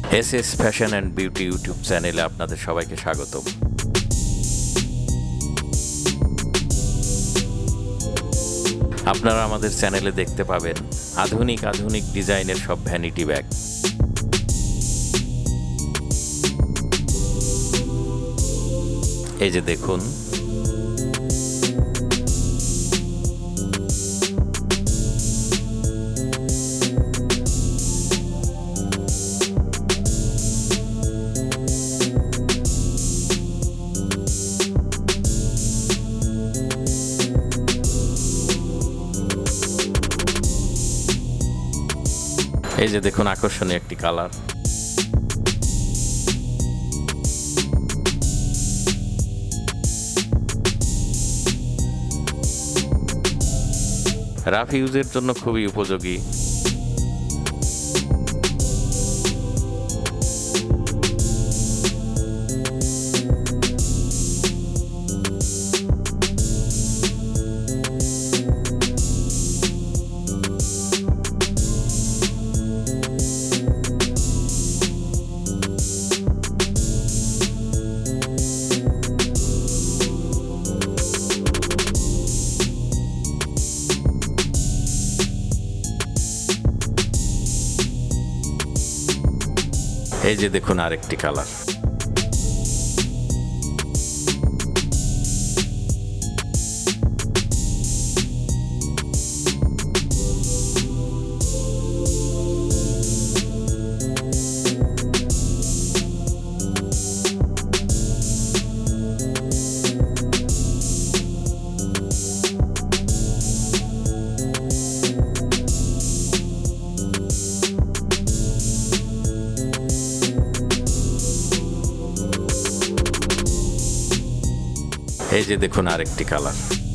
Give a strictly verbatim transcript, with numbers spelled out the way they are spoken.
S S fashion and beauty YouTube চ্যানেলে আপনাদের সবাইকে স্বাগতম। আপনারা আমাদের চ্যানেলে দেখতে পাবেন আধুনিক আধুনিক ডিজাইনের সব ভ্যানিটি ব্যাগ। এই যে দেখুন, এই যে দেখুন আকর্ষণীয় একটি কালার। রাফ ইউজের জন্য খুবই উপযোগী। এই যে দেখুন আরেকটি কালার। এই যে দেখুন আরেকটি কালার।